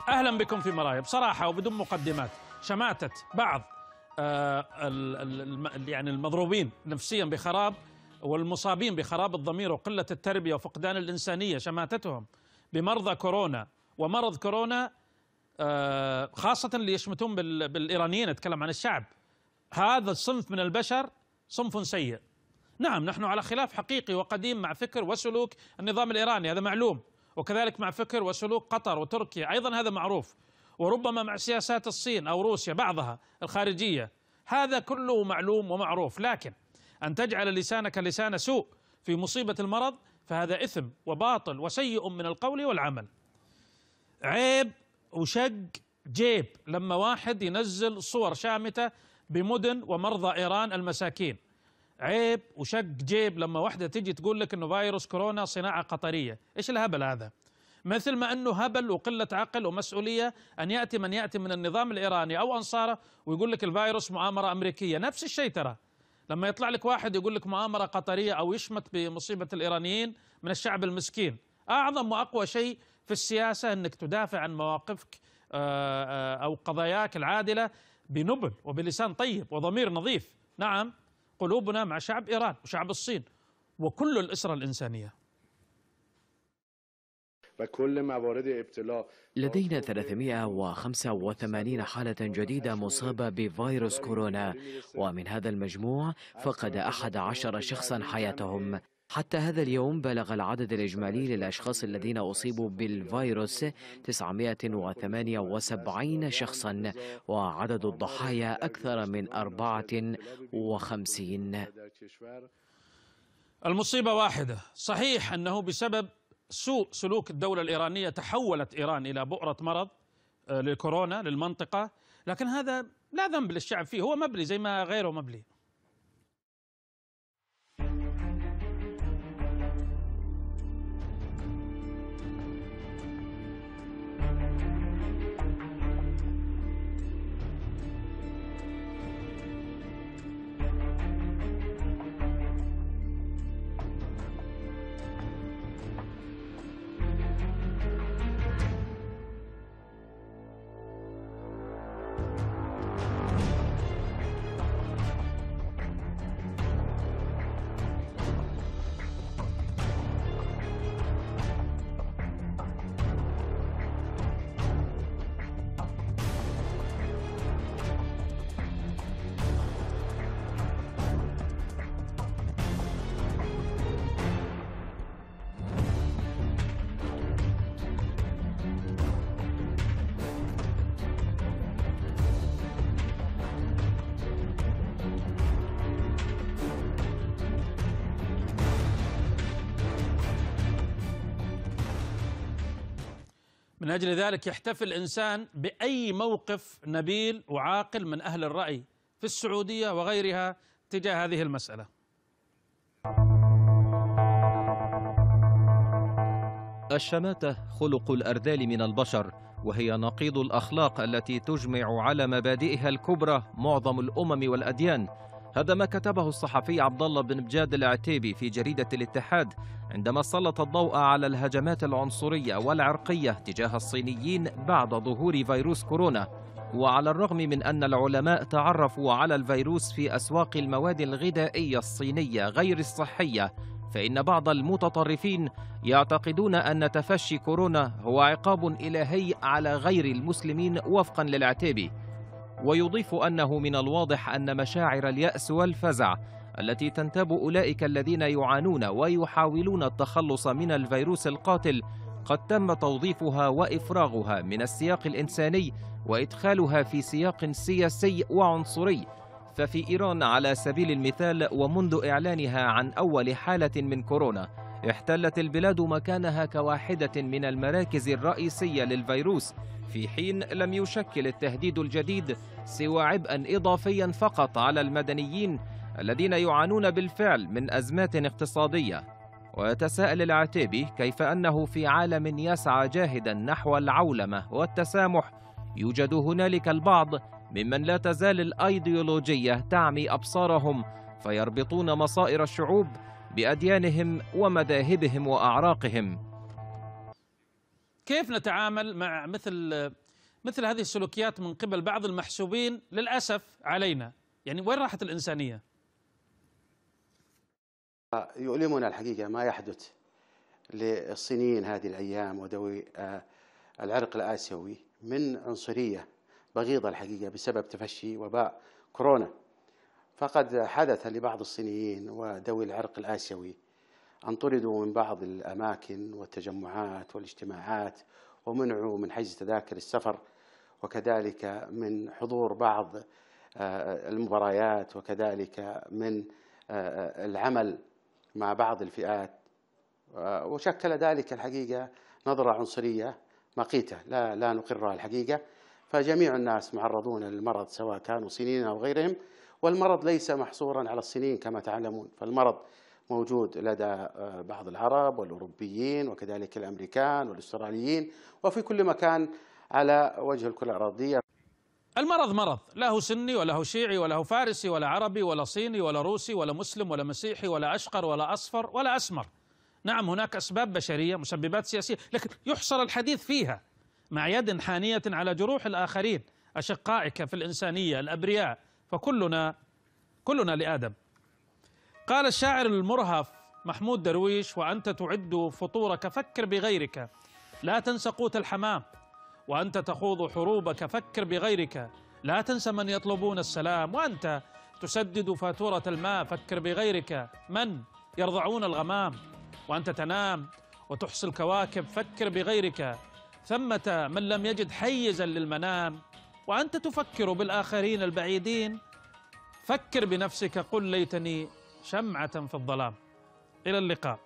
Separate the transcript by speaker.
Speaker 1: أهلا بكم في مرايا. بصراحة وبدون مقدمات، شماتة بعض يعني المضروبين نفسيا بخراب والمصابين بخراب الضمير وقلة التربية وفقدان الإنسانية، شماتتهم بمرضى كورونا ومرض كورونا، خاصة اللي يشمتون بالإيرانيين، أتكلم عن الشعب. هذا الصنف من البشر صنف سيء. نعم، نحن على خلاف حقيقي وقديم مع فكر وسلوك النظام الإيراني، هذا معلوم، وكذلك مع فكر وسلوك قطر وتركيا أيضا، هذا معروف، وربما مع سياسات الصين أو روسيا بعضها الخارجية، هذا كله معلوم ومعروف. لكن أن تجعل لسانك لسان سوء في مصيبة المرض فهذا إثم وباطل وسيء من القول والعمل. عيب وشق جيب لما واحد ينزل صور شامتة بمدن ومرضى إيران المساكين. عيب وشق جيب لما واحدة تيجي تقول لك انه فيروس كورونا صناعة قطرية. ايش الهبل هذا؟ مثل ما انه هبل وقلة عقل ومسؤولية ان يأتي من يأتي من النظام الإيراني او انصاره ويقول لك الفيروس مؤامرة امريكية. نفس الشيء ترى لما يطلع لك واحد يقول لك مؤامرة قطرية او يشمت بمصيبة الإيرانيين من الشعب المسكين. اعظم واقوى شيء في السياسة انك تدافع عن مواقفك او قضاياك العادلة بنبل وبلسان طيب وضمير نظيف. نعم، قلوبنا مع شعب إيران وشعب الصين وكل الأسرة الإنسانية.
Speaker 2: لدينا 385 حالة جديدة مصابة بفيروس كورونا، ومن هذا المجموع فقد 11 شخصا حياتهم. حتى هذا اليوم بلغ العدد الإجمالي للأشخاص الذين أصيبوا بالفيروس 978 شخصا، وعدد الضحايا أكثر من 54.
Speaker 1: المصيبة واحدة، صحيح أنه بسبب سوء سلوك الدولة الإيرانية تحولت إيران إلى بؤرة مرض للكورونا للمنطقة، لكن هذا لا ذنب للشعب فيه، هو مبلي زي ما غيره مبلي. من أجل ذلك يحتفل الإنسان بأي موقف نبيل وعاقل من أهل الرأي في السعودية وغيرها تجاه هذه المسألة.
Speaker 3: الشماتة خلق الأرذال من البشر، وهي نقيض الأخلاق التي تجمع على مبادئها الكبرى معظم الأمم والأديان. هذا ما كتبه الصحفي عبد الله بن بجاد العتيبي في جريدة الاتحاد عندما سلط الضوء على الهجمات العنصرية والعرقية تجاه الصينيين بعد ظهور فيروس كورونا. وعلى الرغم من أن العلماء تعرفوا على الفيروس في أسواق المواد الغذائية الصينية غير الصحية، فإن بعض المتطرفين يعتقدون أن تفشي كورونا هو عقاب إلهي على غير المسلمين وفقا للعتيبي. ويضيف أنه من الواضح أن مشاعر اليأس والفزع التي تنتاب أولئك الذين يعانون ويحاولون التخلص من الفيروس القاتل قد تم توظيفها وإفراغها من السياق الإنساني وإدخالها في سياق سياسي وعنصري. ففي إيران على سبيل المثال، ومنذ إعلانها عن أول حالة من كورونا، احتلت البلاد مكانها كواحدة من المراكز الرئيسية للفيروس، في حين لم يشكل التهديد الجديد سوى عبئا إضافيا فقط على المدنيين الذين يعانون بالفعل من أزمات اقتصادية. ويتساءل العتيبي كيف أنه في عالم يسعى جاهدا نحو العولمة والتسامح يوجد هنالك البعض ممن لا تزال الأيديولوجية تعمي أبصارهم، فيربطون مصائر الشعوب بأديانهم ومذاهبهم وأعراقهم.
Speaker 1: كيف نتعامل مع مثل هذه السلوكيات من قبل بعض المحسوبين للأسف علينا؟ يعني وين راحت الإنسانية؟
Speaker 4: يؤلمنا الحقيقة ما يحدث للصينيين هذه الأيام وذوي العرق الآسيوي من عنصرية بغيضة الحقيقة بسبب تفشي وباء كورونا. فقد حدث لبعض الصينيين وذوي العرق الآسيوي أن طردوا من بعض الأماكن والتجمعات والاجتماعات، ومنعوا من حجز تذاكر السفر، وكذلك من حضور بعض المباريات، وكذلك من العمل مع بعض الفئات. وشكل ذلك الحقيقة نظرة عنصرية مقيتة لا نقرها الحقيقة. فجميع الناس معرضون للمرض سواء كانوا صينيين أو غيرهم، والمرض ليس محصورا على الصينيين كما تعلمون، فالمرض موجود لدى بعض العرب والأوروبيين وكذلك الأمريكان والأستراليين وفي كل مكان على وجه الكرة الأرضية.
Speaker 1: المرض مرض، لا هو سني ولا هو شيعي ولا هو فارسي ولا عربي ولا صيني ولا روسي ولا مسلم ولا مسيحي ولا أشقر ولا أصفر ولا أسمر. نعم هناك أسباب بشرية، مسببات سياسية، لكن يحصر الحديث فيها مع يد حانية على جروح الآخرين، أشقائك في الإنسانية الأبرياء، فكلنا لآدم. قال الشاعر المرهف محمود درويش: وأنت تعد فطورك فكر بغيرك، لا تنس قوت الحمام، وأنت تخوض حروبك فكر بغيرك، لا تنس من يطلبون السلام، وأنت تسدد فاتورة الماء فكر بغيرك، من يرضعون الغمام، وأنت تنام وتحصي الكواكب فكر بغيرك، ثمة من لم يجد حيزا للمنام، وأنت تفكر بالآخرين البعيدين فكر بنفسك، قل ليتني شمعة في الظلام. إلى اللقاء.